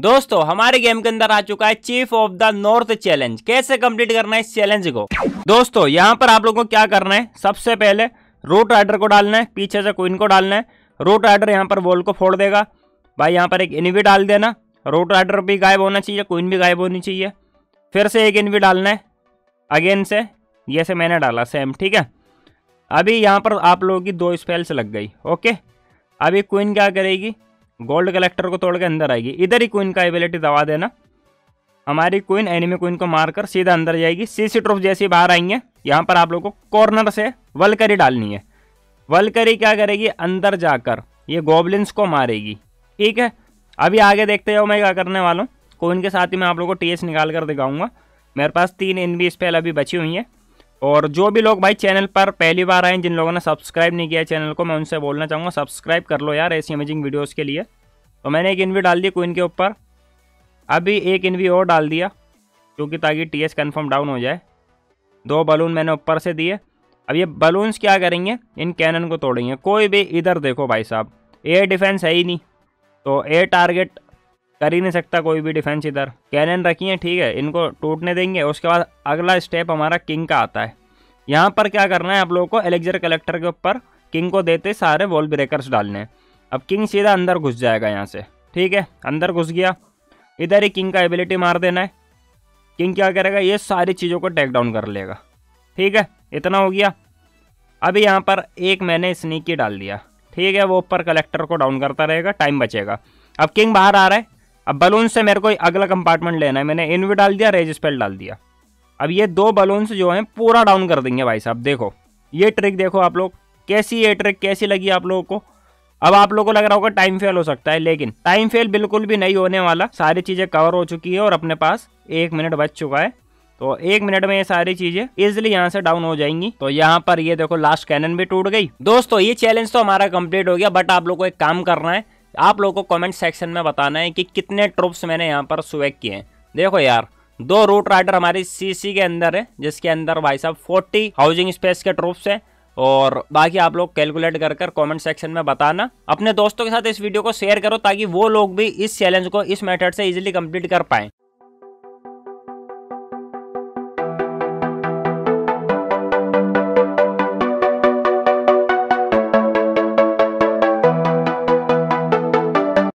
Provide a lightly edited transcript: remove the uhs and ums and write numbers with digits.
दोस्तों हमारे गेम के अंदर आ चुका है chief of the north challenge. कैसे कंप्लीट करना है इस चैलेंज को? दोस्तों यहाँ पर आप लोगों को क्या करना है, सबसे पहले रूट राइडर को डालना है, पीछे से क्वीन को डालना है। रूट राइडर यहाँ पर वॉल को फोड़ देगा भाई। यहाँ पर एक इनवी डाल देना, रूट राइडर भी गायब होना चाहिए, क्वीन भी गायब होनी चाहिए। फिर से एक इनवी डालना है अगेन से, ये से मैंने डाला सेम, ठीक है। अभी यहाँ पर आप लोगों की 2 स्पेल्स लग गई, ओके। अभी क्वीन क्या करेगी, गोल्ड कलेक्टर को तोड़ के अंदर आएगी। इधर ही क्वीन का एबिलिटी दबा देना। हमारी क्वीन एनिमी क्वीन को मारकर सीधा अंदर जाएगी। सीसी ट्रूप जैसी बाहर आएंगे, यहाँ पर आप लोगों को कॉर्नर से वलकरी डालनी है। वलकरी क्या करेगी, अंदर जाकर ये गॉबलिन्स को मारेगी, ठीक है। अभी आगे देखते जाओ मैं क्या करने वाला हूँ। क्वीन के साथ ही मैं आप लोगों को टीएस निकाल कर दिखाऊंगा। मेरे पास 3 एनबी स्पेल अभी बची हुई हैं। और जो भी लोग भाई चैनल पर पहली बार आए, जिन लोगों ने सब्सक्राइब नहीं किया चैनल को, मैं उनसे बोलना चाहूँगा सब्सक्राइब कर लो यार ऐसी अमेजिंग वीडियोस के लिए। तो मैंने एक इनवी डाल दी क्वीन के ऊपर, अभी एक इनवी और डाल दिया क्योंकि ताकि टीएस कंफर्म डाउन हो जाए। 2 बलून मैंने ऊपर से दिए। अब ये बलून्स क्या करेंगे, इन कैनन को तोड़ेंगे। कोई भी इधर देखो भाई साहब, एयर डिफेंस है ही नहीं, तो एयर टारगेट कर ही नहीं सकता कोई भी डिफेंस। इधर कैनन रखी है, ठीक है, इनको टूटने देंगे। उसके बाद अगला स्टेप हमारा किंग का आता है। यहाँ पर क्या करना है आप लोगों को, एलेक्जर कलेक्टर के ऊपर किंग को देते सारे वॉल ब्रेकर्स डालने हैं। अब किंग सीधा अंदर घुस जाएगा यहाँ से, ठीक है, अंदर घुस गया। इधर ही किंग का एबिलिटी मार देना है। किंग क्या करेगा, ये सारी चीज़ों को टेक डाउन कर लेगा, ठीक है। इतना हो गया। अभी यहाँ पर एक मैंने स्नीकी डाल दिया, ठीक है, वो ऊपर कलेक्टर को डाउन करता रहेगा, टाइम बचेगा। अब किंग बाहर आ रहा है। अब बलून से मेरे को अगला कंपार्टमेंट लेना है। मैंने इनवी डाल दिया, रेज स्पेल डाल दिया। अब ये 2 बलून्स जो हैं पूरा डाउन कर देंगे भाई साहब। देखो ये ट्रिक देखो आप लोग, कैसी ये ट्रिक कैसी लगी आप लोगों को? अब आप लोगों को लग रहा होगा टाइम फेल हो सकता है, लेकिन टाइम फेल बिल्कुल भी नहीं होने वाला। सारी चीज़ें कवर हो चुकी है और अपने पास 1 मिनट बच चुका है। तो 1 मिनट में ये सारी चीज़ें इजिली यहाँ से डाउन हो जाएंगी। तो यहाँ पर ये देखो लास्ट कैनन भी टूट गई। दोस्तों ये चैलेंज तो हमारा कंप्लीट हो गया, बट आप लोगों को एक काम करना है। आप लोगों को कमेंट सेक्शन में बताना है कि कितने ट्रूप्स मैंने यहाँ पर स्वैग किए हैं। देखो यार 2 रूट राइडर हमारी सीसी के अंदर है, जिसके अंदर भाई साहब 40 हाउसिंग स्पेस के ट्रूप्स हैं। और बाकी आप लोग कैलकुलेट कर कमेंट सेक्शन में बताना। अपने दोस्तों के साथ इस वीडियो को शेयर करो ताकि वो लोग भी इस चैलेंज को इस मेथड से इजीली कंप्लीट कर पाएं।